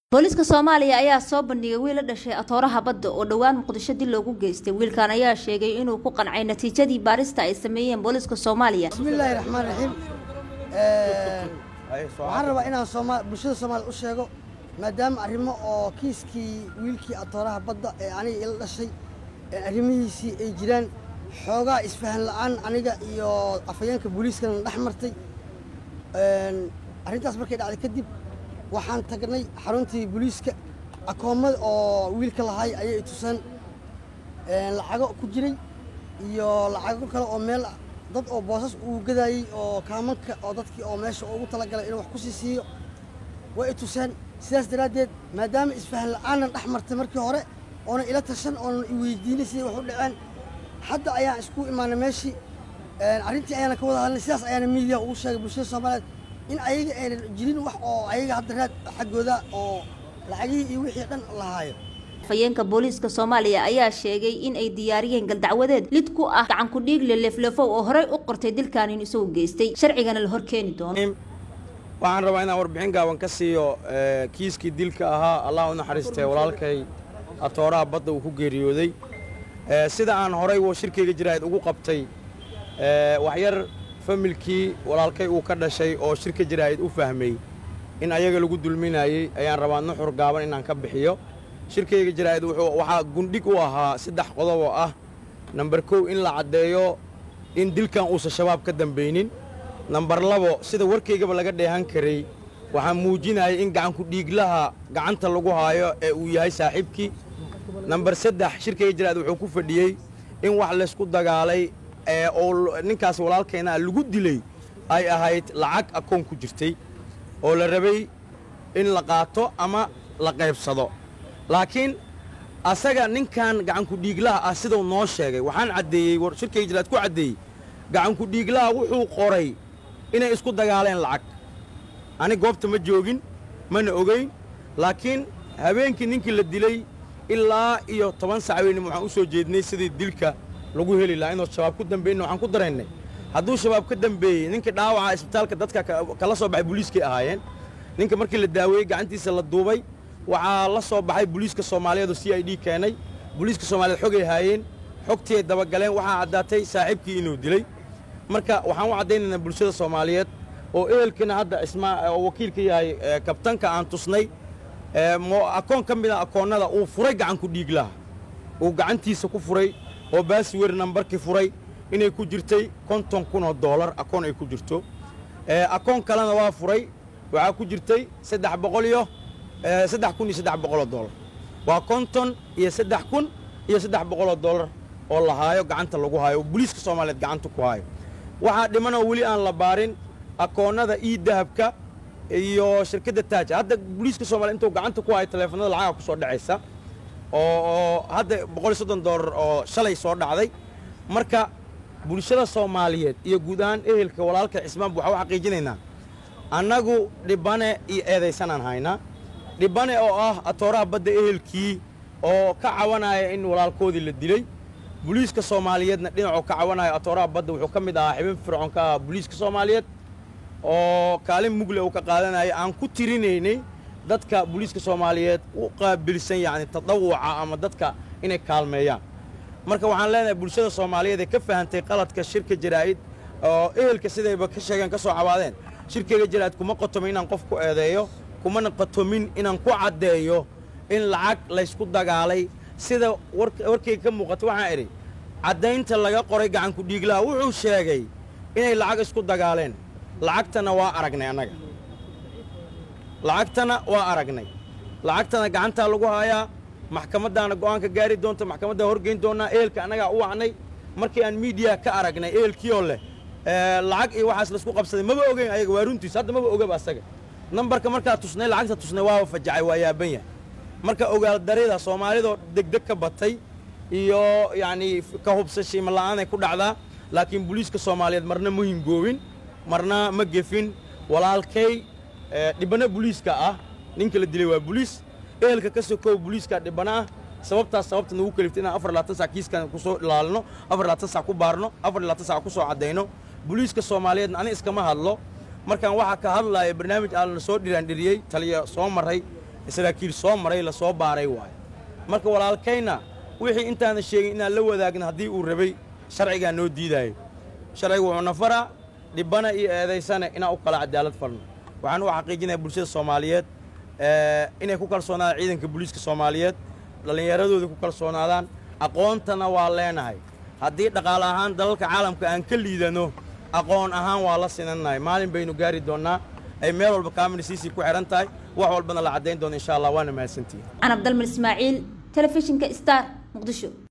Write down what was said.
booliska Soomaaliya ayaa soo bandhigay wiil dhashay atooraha badda oo dhawaan Muqdisho dil loogu geystay. Wiilkan ayaa sheegay inuu ku qancay natiijadii baarista ay sameeyeen booliska Soomaaliya. Bismillahir Rahmaanir Rahiim. Waxaan rabaa inaan bulshada Soomaaliya u sheego maadaama arrimo oo kiiskii wiilkii atooraha badda ee aniga ila dhashay arrimihiisii ay jiraan xoogaa isfahan la'aan aniga iyo afayeenka booliska dhaxmartay arrintaas markay dhacday kadib waxaan tagnay xaruntii booliska akoomada oo wiilka lahay ayay tusan lacago ku jiray iyo lacago kale oo meel dad oo boosas uu gadayay oo kaamanka oo dadkii oo meesha ugu talagalay inuu wax ku siiyo way tusan sidaas daraadeed maadaama isfahan la'aan dhaxmartay markii hore oo ila tashan oo weydiinay sidii wax u dhaceen hadda ayaan isku imaanay meeshii arrintii ayaan ka wada hadlay sidaas ayaan media ugu sheegay bulshada Soomaaliyeed in ayaga ay jirin wax oo ayaga hadda raad xaqooda oo lacagii iyo wixii dhan lahaayo. Afayeenka booliska Soomaaliya ayaa sheegay in ay diyaariyeen gal dacwadeed lid ku ah gacan ku dhiig leefleefo oo horey u qortay dilkan in isoo geystay sharcigana la hor keeni doono. waxaan rabaa inaan warbixin gaaban ka siiyo kiiskii dilka ahaa Allah u naxariistay walaalkay atooraha badda uu ku geeriyooday sida aan horey shirkeyga jiraayad ugu qabtay wax yar familkii walaalkay uu ka dhashay oo shirka jiraayad u fahmay in ayaga lagu dulminayay ayaan rabaa nuxur gaaban inaan ka bixiyo shirkeyga jiraayad waxa gundhig u ahaa 3 qodob oo ah number 1 in la cadeeyo in dilkan uu shabaab ka dambeeynin number 2 sida warkeygaba laga dheehan karay waxaan muujinayay in gacan ku dhiiglaha gacanta lagu haayo ee uu yahay saaxiibkii number 3 shirkeyga jiraayad wuxuu ku fadhiyay in wax la isku dagaalay oo ninkaas walaalkeena lagu dilay ay ahayd lacag akoon ku jirtay oo la rabay in la qaato ama la qaybsado laakiin asaga ninkan gacan ku dhiiglaha ah sidoo noo sheegay waxaan cadeeyay shirkeyga jiraayad ku cadeeyay gacan ku dhiiglaha wuxuu qoray inay isku dagaaleen lacag ani goobta ma joogin mana ogeyn laakiin habeenkii ninkii la dilay ilaa iyo 10 saac weyn waxaan u soo jeednay sidii dilka lagu heli lahaa inuu shabaab ku dambeeyay waxaan ku dareennay hadduu shabaab ka dambeeyay ninka dhaawaca isbitaalka dadka kala soo baxay booliiska ahaayeen ninka markii la daaweeyay gacantiisa la duubay waxaa la soo baxay booliiska Soomaaliyeed oo CID keenay booliiska Soomaaliyeed xogay haayeen xogtii daba galeen waxaa cadaatay saaxiibkii inuu dilay marka waxaan u cadeynaynaa bulshada Soomaaliyeed oo ehelkina hadda wakiilka yahay kabtanka aan tusnay akoon ka mid ah akoonnada uu furay gacan ku dhiiglaha uu gacantiisa ku furay oo baasweer nambarkii furay inay ku jirtay $50,000 akoon ay ku jirto akoon kalena waa furay waxaa ku jirtay $3,300 waa $50,300 oo la haayo gacanta lagu haayo booliiska Soomaaliyeed gacanta ku haayo waxaa dhiman oo wali aan la baarin akoonnada dahabka iyo shirkadda Taaj hadda booliiska Soomaaliyeed intuu gacanta ku haayo telefoonada lacag ku soo dhacaysa oo hadda $130 oo shalay soo dhacday marka bulshada Soomaaliyeed iyo guud ahaan ehelka walaalka Cismaan waxa xaqiijinaynaa annagu dhibane iyo eedeysanaan haynaa dhibane oo ah atooraha badda ehelkii oo ka cawanaya in walaalkoodii la dilay booliiska Soomaaliyeedna dhinacu ka cawanaya atooraha badda wuxuu ka mid ahaa xibin fircoon ka booliiska Soomaaliyeed oo kaalin mugle uu ka qaadanaya aan ku tirinaynay dadka booliiska Soomaaliyeed u qaabilsan yaani tadawuca ama dadka inay kaalmeeyaan marka waxaan leenahay bulshada Soomaaliyeed ee ka fahantay qaladka shirka jiraayid oo ehelka sidayba ka sheegeen ka soo cawaadeen shirkeyga jiraayid kuma qotomin inaan qof ku eedeeyo kuma qotomin inaan ku cadeeyo in lacag la isku dagaalay sida warkeyga ka muuqato waxaan iri cadeynta laga qoray gacan ku dhiiglaha wuxuu sheegay inay lacag isku dagaaleen lacagtana waa aragnay anaga lacagtana gacanta lagu haayaa maxkamadaana go'aan ka gaari doonto maxkamadda horgeyn doonaa ehelka anaga u wacnay markii aan media ka aragnay ehelkii oo leh lacag iyo waxaas la isku qabsaday maba ogeyn ayaga waa runtiis hadda maba ogaba asaga nambarka markaa tusnay lacagta tusnay waa fajacay waa yaaban yahay marka ogaal darida Soomaalidu degdeg ka batay iyo yaani ka hubsashay ma la'aan ay ku dhacdaa laakiin booliiska Soomaaliyeed marna muhiim goobin marna ma gefin walaalkay dhibana booliiska ah ninka la dilay waa booliis ehelka ka soo koob booliiska dhibana sababta nagu kaliftay inaan 24 saac kiiskan ku soo ilaalino 24 saac ku baarno 24 saac ku soo cadeyno booliiska Soomaaliyeed ani iskama hadlo markaan waxa ka hadlayo barnaamij aan soo dhiriyay taliya soo maray saraakiil soo maray la soo baaray waaye marka walaalkayna wixii intaana sheegin inaan la wadaagna haddii uu rabay sharcigaa noo diidaayo sharcigu wuxuu nafaraa dhibana iyo eedaysana inaan u kala cadaalad farno waxaan u xaqiijinayaa bulshada Soomaaliyeed inay ku kalsoonaadaan ciidanka booliiska Soomaaliyeed dhalinyaradooda ku kalsoonaadaan aqoontana waa leenahay haddii dhaqaale ahaan dalalka caalamka aan ka liidano aqoon ahaan waa la sinanahay maalin baynu gaari doonaa ay meel walba kaamilisiisi ku xiran tahay wax walbana la cadeyn doono insha Allah waana mahadsantihiin Ana Abdalmal Ismaaciil telefishinka Star Muqdisho